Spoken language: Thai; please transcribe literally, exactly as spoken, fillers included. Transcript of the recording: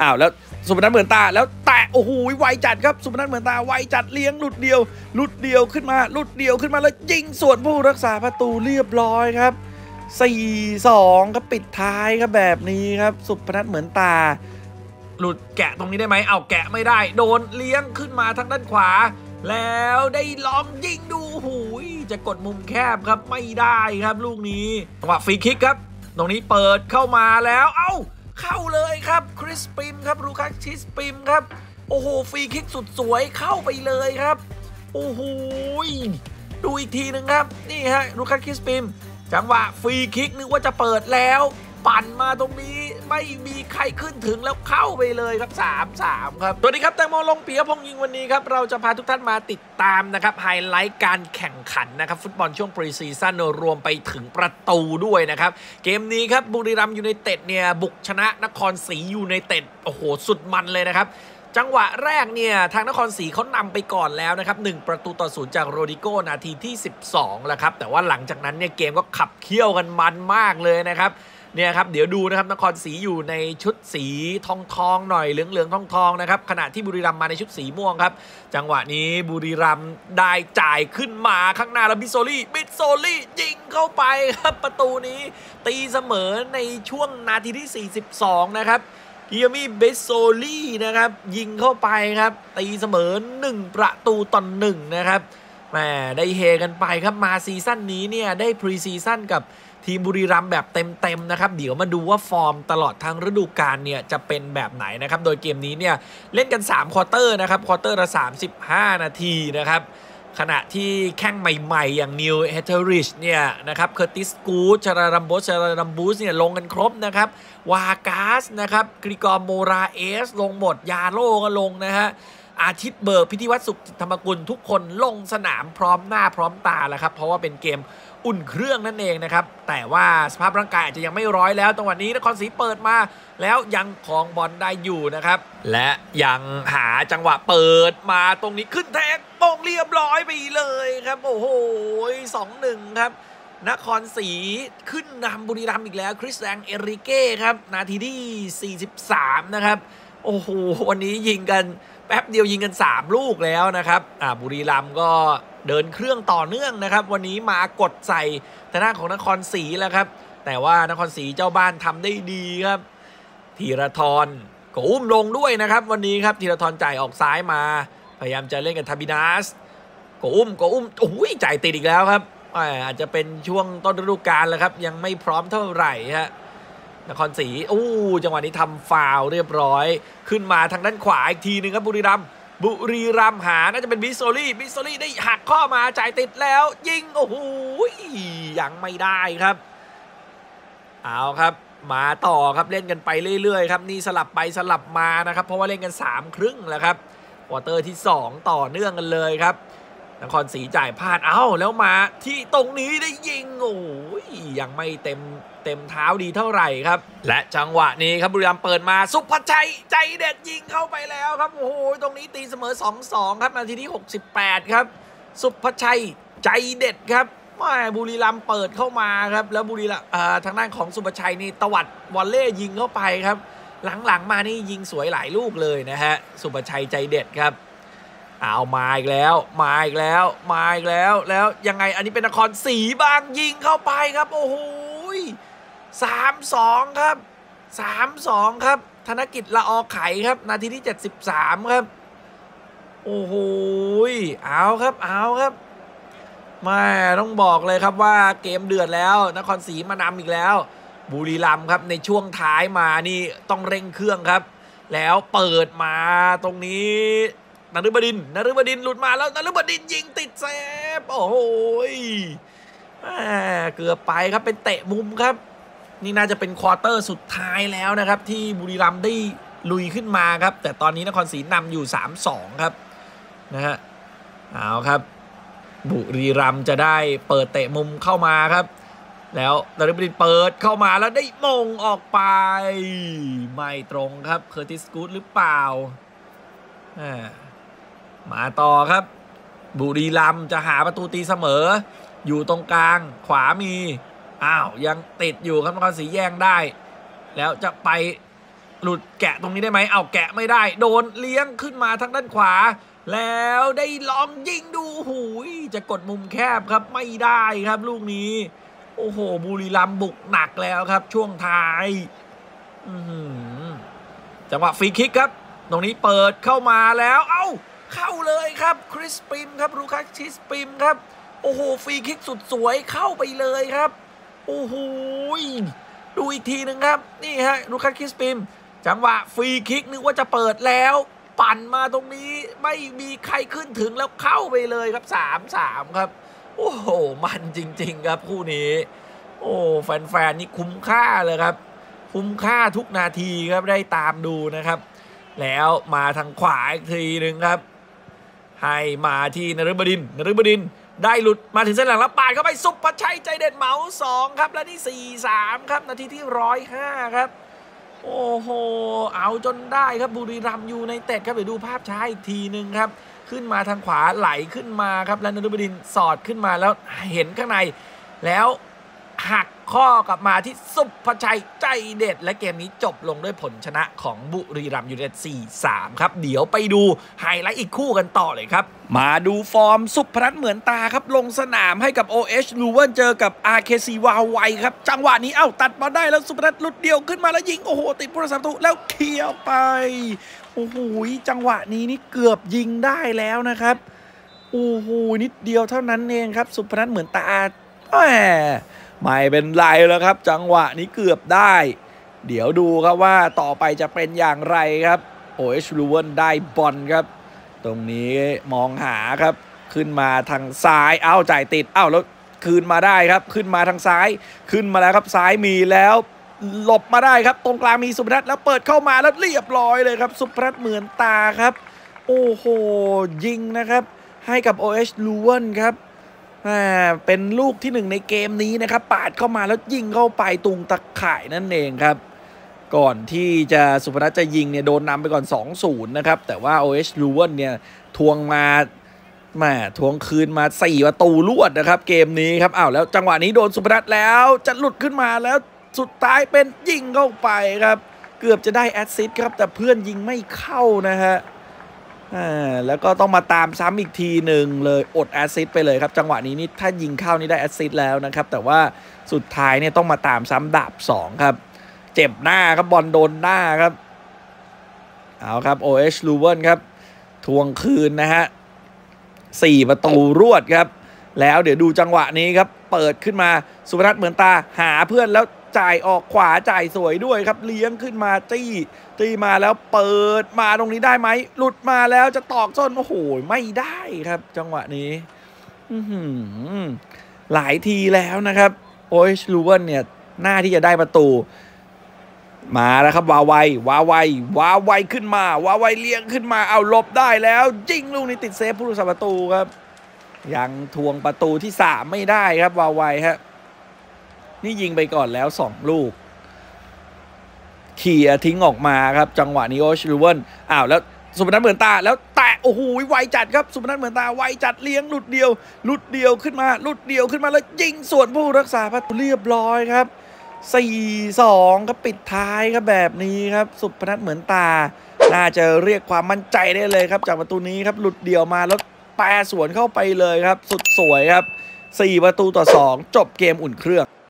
อ้าวแล้วสุพนัทเหมือนตาแล้วแตะโอ้โหไวจัดครับสุพนัทเหมือนตาไวจัดเลี้ยงหลุดเดียวหลุดเดียวขึ้นมาหลุดเดียวขึ้นมาแล้วยิงส่วนผู้รักษาประตูเรียบร้อยครับ สี่ สอง ครับปิดท้ายครับแบบนี้ครับสุพนัทเหมือนตาหลุดแกะตรงนี้ได้ไหมเอาแกะไม่ได้โดนเลี้ยงขึ้นมาทางด้านขวาแล้วได้ลองยิงดูหูยจะกดมุมแคบครับไม่ได้ครับลูกนี้จังหวะฟรีคิกครับตรงนี้เปิดเข้ามาแล้วเอ้าเข้าเลยครับคริสปิมครับลูคัสคริสปิมครับโอ้โหฟรีคิกสุดสวยเข้าไปเลยครับโอ้โหดูอีกทีหนึ่งครับนี่ฮะลูคัสคริสปิมจังหวะฟรีคิกนึกว่าจะเปิดแล้วปั่นมาตรงนี้ไม่มีใครขึ้นถึงแล้วเข้าไปเลยครับ สาม สาม ครับสวัสดีครับแตงโมลงปิยพงษ์ยิงวันนี้ครับเราจะพาทุกท่านมาติดตามนะครับไฮไลท์การแข่งขันนะครับฟุตบอลช่วงปรีซีซั่นรวมไปถึงประตูด้วยนะครับเกมนี้ครับบุรีรัมย์ยูไนเต็ดเนี่ยบุกชนะนครศรียูไนเต็ดโอ้โหสุดมันเลยนะครับจังหวะแรกเนี่ยทางนครศรีเขานำไปก่อนแล้วนะครับหนึ่งประตูต่อศูนย์จากโรดิโก้นาทีที่สิบสองแล้วครับแต่ว่าหลังจากนั้นเนี่ยเกมก็ขับเคี่ยวกันมันมากเลยนะครับเนี่ยครับเดี๋ยวดูนะครับนครศรีอยู่ในชุดสีทองทองหน่อยเหลืองเหลืองทองทองนะครับขณะที่บุรีรัมย์มาในชุดสีม่วงครับจังหวะนี้บุรีรัมย์ได้จ่ายขึ้นมาข้างหน้าแล้วบิโซลี่บิโซลี่ยิงเข้าไปครับประตูนี้ตีเสมอในช่วงนาทีที่สี่สิบสองนะครับกิยามิเบโซลี่นะครับยิงเข้าไปครับตีเสมอหนึ่งประตูต่อหนึ่งนะครับแหมได้เฮกันไปครับมาซีซั่นนี้เนี่ยได้พรีซีซั่นกับทีมบุรีรัมย์แบบเต็มๆนะครับเดี๋ยวมาดูว่าฟอร์มตลอดทั้งฤดูกาลเนี่ยจะเป็นแบบไหนนะครับโดยเกมนี้เนี่ยเล่นกันสามควอเตอร์นะครับควอเตอร์ละสามสิบห้านาทีนะครับขณะที่แข้งใหม่ๆอย่างนิวเฮเทอริชเนี่ยนะครับเคอร์ติสกูดชารารัมโบสชารารัมบูสเนี่ยลงกันครบนะครับวากาสนะครับกริกอร์โมราเอสลงหมดยาโลก็ลงนะฮะอาทิตย์เบิกพิธีวัตรสุขธรรมกุลทุกคนลงสนามพร้อมหน้าพร้อมตาแล้วครับเพราะว่าเป็นเกมอุ่นเครื่องนั่นเองนะครับแต่ว่าสภาพร่างกายอาจจะยังไม่ร้อยแล้วจังหวะนี้นครศรีเปิดมาแล้วยังครองบอลได้อยู่นะครับและยังหาจังหวะเปิดมาตรงนี้ขึ้นแทงโป่งเรียบร้อยไปเลยครับโอ้โห สองหนึ่ง ครับนครศรีขึ้นนำบุรีรัมย์อีกแล้วคริสแองเอริเก้ครับนาทีที่สี่สิบสามนะครับโอ้โหวันนี้ยิงกันแป๊บเดียวยิงกันสามลูกแล้วนะครับอ่าบุรีรัมย์ก็เดินเครื่องต่อเนื่องนะครับวันนี้มากดใส่ทางด้านของนครศรีแล้วครับแต่ว่านครศรีเจ้าบ้านทำได้ดีครับธีรทรก็อุ้มลงด้วยนะครับวันนี้ครับธีรทรจ่ายออกซ้ายมาพยายามจะเล่นกับทาบินัสก็อุ้มก็อุ้มโอ้ยจ่ายติดอีกแล้วครับอาจจะเป็นช่วงต้นฤดูกาลแล้วครับยังไม่พร้อมเท่าไหร่ฮะนครศรีอู้จังหวะนี้ทำฟาวล์เรียบร้อยขึ้นมาทางด้านขวาอีกทีนึงครับบุรีรัมย์บุรีรัมย์หาน่าจะเป็นบิโซลี่บิโซลี่ได้หักข้อมาจ่ายติดแล้วยิงโอ้โหยังไม่ได้ครับเอาครับมาต่อครับเล่นกันไปเรื่อยๆครับนี่สลับไปสลับมานะครับเพราะว่าเล่นกันสามครึ่งแล้วครับควอเตอร์ที่สองต่อเนื่องกันเลยครับนครศรีจ่ายพลาดเอ้าแล้วมาที่ตรงนี้ได้ยิงโอ้ยยังไม่เต็มเต็มเท้าดีเท่าไหร่ครับและจังหวะนี้ครับบุรีรัมย์เปิดมาสุภชัยใจเด็ดยิงเข้าไปแล้วครับโอ้โหตรงนี้ตีเสมอ สองสอง ครับนาทีที่หกสิบแปดครับสุภชัยใจเด็ดครับว่าบุรีรัมย์เปิดเข้ามาครับแล้วบุรีรัมย์ทางด้านของสุภชัยนี่ตวัดวอลเล่ยิงเข้าไปครับหลังๆมานี่ยิงสวยหลายลูกเลยนะฮะสุภชัยใจเด็ดครับเอามาอีกแล้วมาอีกแล้วมาอีกแล้วแล้วยังไงอันนี้เป็นนครศรีบ้างยิงเข้าไปครับโอ้โหสาม สองครับสาม สองครับธนกิจละออไขครับนาทีที่เจ็ดสิบสามครับโอ้โหเอาครับเอาครับไม่ต้องบอกเลยครับว่าเกมเดือดแล้วนครศรีมานำอีกแล้วบุรีรัมย์ครับในช่วงท้ายมานี่ต้องเร่งเครื่องครับแล้วเปิดมาตรงนี้นฤบดินทร์นฤบดินทร์หลุดมาแล้วนฤบดินทร์ยิงติดเซฟโอ้โหเกือบไปครับเป็นเตะมุมครับนี่น่าจะเป็นควอเตอร์สุดท้ายแล้วนะครับที่บุรีรัมย์ได้ลุยขึ้นมาครับแต่ตอนนี้นครศรีนำอยู่ สามสอง ครับนะฮะเอาครับบุรีรัมย์จะได้เปิดเตะมุมเข้ามาครับแล้วนฤบดินทร์เปิดเข้ามาแล้วได้มงออกไปไม่ตรงครับเคอร์ติสกูดหรือเปล่ามาต่อครับบุรีรัมย์จะหาประตูตีเสมออยู่ตรงกลางขวามีอ้าวยังติดอยู่ครับนครศรีแย่งได้แล้วจะไปหลุดแกะตรงนี้ได้ไหมเอาแกะไม่ได้โดนเลี้ยงขึ้นมาทางด้านขวาแล้วได้ลองยิงดูหูยจะกดมุมแคบครับไม่ได้ครับลูกนี้โอ้โหบุรีรัมย์บุกหนักแล้วครับช่วงท้ายจังหวะฟรีคิกครับตรงนี้เปิดเข้ามาแล้วเอ้าเข้าเลยครับคริสปิมครับลูคัสคริสปิมครับโอ้โหฟรีคิกสุดสวยเข้าไปเลยครับโอ้โหดูอีกทีหนึ่งครับนี่ฮะลูคัสคริสปิมจังหวะฟรีคิกนึกว่าจะเปิดแล้วปั่นมาตรงนี้ไม่มีใครขึ้นถึงแล้วเข้าไปเลยครับ สาม สาม ครับโอ้โหมันจริงๆครับคู่นี้โอ้แฟนๆนี่คุ้มค่าเลยครับคุ้มค่าทุกนาทีครับได้ตามดูนะครับแล้วมาทางขวาอีกทีหนึ่งครับให้มาที่นฤบดินทร์นฤบดินทร์ได้หลุดมาถึงเส้นหลังแล้วปาดเข้าไปสุภชัยใจเด็ดเหมาสองครับและนี่ สี่ สาม ครับนาทีที่หนึ่งร้อยห้าครับโอ้โหเอาจนได้ครับบุรีรัมย์ยูไนเต็ดครับเดี๋ยวดูภาพช้าอีกทีหนึ่งครับขึ้นมาทางขวาไหลขึ้นมาครับและนฤบดินทร์สอดขึ้นมาแล้วเห็นข้างในแล้วหักข้อกลับมาที่สุภชัยใจเด็ดและเกมนี้จบลงด้วยผลชนะของบุรีรัมย์ยูไนเต็ด สี่ สาม ครับเดี๋ยวไปดูไฮไลท์อีกคู่กันต่อเลยครับมาดูฟอร์มสุพนัทเหมือนตาครับลงสนามให้กับ โอ เอช ลูเวิลเจอกับ อาร์ เค ซี วาไวครับจังหวะนี้เอ้าตัดมาได้แล้วสุพนัทหลุดเดียวขึ้นมาแล้วยิงโอ้โหติดผู้รักษาประตูแล้วเคลียร์ไปโอ้โหจังหวะนี้นี่เกือบยิงได้แล้วนะครับโอ้โหนิดเดียวเท่านั้นเองครับสุพนัทเหมือนตาแหมไม่เป็นไรแล้วครับจังหวะนี้เกือบได้เดี๋ยวดูครับว่าต่อไปจะเป็นอย่างไรครับ โอ เอช ลูเวิลได้บอลครับตรงนี้มองหาครับขึ้นมาทางซ้ายเอ้าจ่ายติดเอ้าแล้วคืนมาได้ครับขึ้นมาทางซ้ายขึ้นมาแล้วครับซ้ายมีแล้วหลบมาได้ครับตรงกลางมีสุพนัทแล้วเปิดเข้ามาแล้วเรียบร้อยเลยครับสุพนัทเหมือนตาครับโอ้โหยิงนะครับให้กับ โอ เอช ลูเวิลครับเป็นลูกที่หนึ่งในเกมนี้นะครับปาดเข้ามาแล้วยิงเข้าไปตุงตะข่ายนั่นเองครับก่อนที่จะสุพนัทจะยิงเนี่ยโดนนำไปก่อน สองศูนย์ นะครับแต่ว่า โอ เอช ลูเวิลเนี่ยทวงมาแหมทวงคืนมาสี่ประตูรวดนะครับเกมนี้ครับอ้าวแล้วจังหวะนี้โดนสุพนัทแล้วจะหลุดขึ้นมาแล้วสุดท้ายเป็นยิงเข้าไปครับเกือบจะได้แอสซิสต์ครับแต่เพื่อนยิงไม่เข้านะฮะอ่าแล้วก็ต้องมาตามซ้ำอีกทีหนึ่งเลยอดแอสซิสต์ไปเลยครับจังหวะนี้นี่ถ้ายิงเข้านี่ได้แอสซิสต์แล้วนะครับแต่ว่าสุดท้ายเนี่ยต้องมาตามซ้ำดาบสองครับเจ็บหน้าครับบอลโดนหน้าครับเอาครับ โอ เอช ลูเวิลครับทวงคืนนะฮะสี่ประตูรวดครับแล้วเดี๋ยวดูจังหวะนี้ครับเปิดขึ้นมาสุพนัทเหมือนตาหาเพื่อนแล้วจ่ายออกขวาจ่ายสวยด้วยครับเลี้ยงขึ้นมาจี้จี้มาแล้วเปิดมาตรงนี้ได้ไหมหลุดมาแล้วจะตอกส้นโอ้โหไม่ได้ครับจังหวะนี้หลายทีแล้วนะครับโอเอช ลูเวิลเนี่ยหน้าที่จะได้ประตูมาแล้วครับวาไววาไววาไวขึ้นมาวาไวเลี้ยงขึ้นมาเอาหลบได้แล้วยิงลูกนี้ติดเซฟผู้รักษาประตูครับยังทวงประตูที่สามไม่ได้ครับวาไวฮะนี่ยิงไปก่อนแล้วสองลูกเขี่ยทิ้งออกมาครับจังหวะนี้โอ เอช ลูเวิลอ้าวแล้วสุพนัทเหมือนตาแล้วแตะโอ้โหไวจัดครับสุพนัทเหมือนตาไวจัดเลี้ยงหลุดเดียวหลุดเดียวขึ้นมาหลุดเดียวขึ้นมาแล้วยิงส่วนผู้รักษาประตูเรียบร้อยครับ สี่ สอง ครับปิดท้ายครับแบบนี้ครับสุพนัทเหมือนตาน่าจะเรียกความมั่นใจได้เลยครับจากประตูนี้ครับหลุดเดียวมาแล้วแปรสวนเข้าไปเลยครับสุดสวยครับสี่ประตูต่อสองจบเกมอุ่นเครื่อง